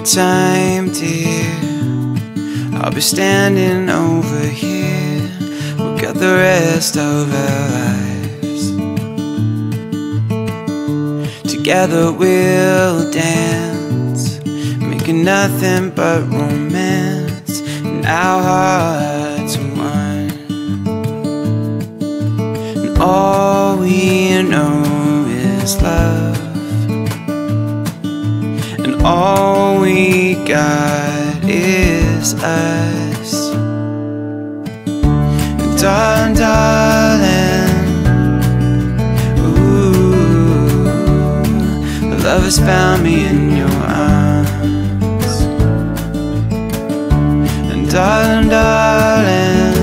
time, dear, I'll be standing over here. We'll get the rest of our lives. Together we'll dance, making nothing but romance, and our hearts are one. And all we know is love, and all we got is us. And darling, darling, ooh, love has found me in your arms. And darling, darling,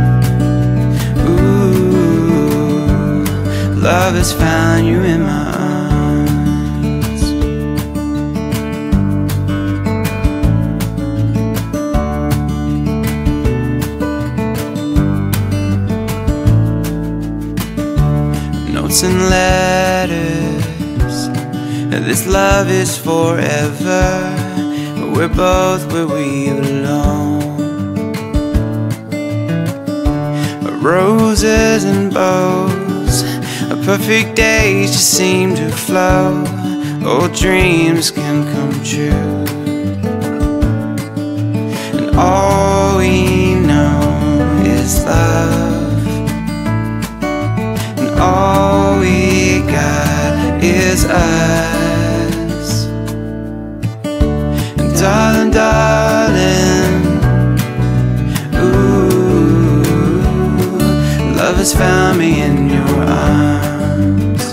ooh, love has found you in my arms. Notes and letters, this love is forever. We're both where we belong. Roses and bows, perfect days just seem to flow. Old dreams can come true. And all we know is love, and all we got is us. And darling, darling, ooh, love has found me in your arms.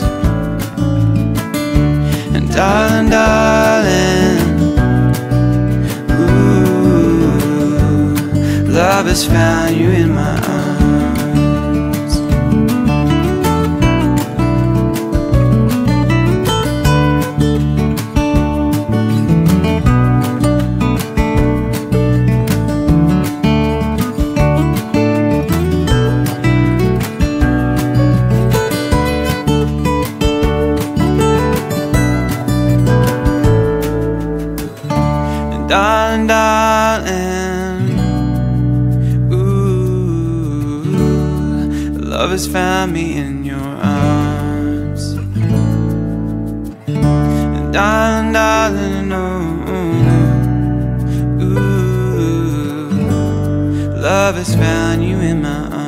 And darling, darling, ooh, love has found you in my arms. Darling, darling, ooh, love has found me in your arms. And darling, darling, ooh, love has found you in my arms.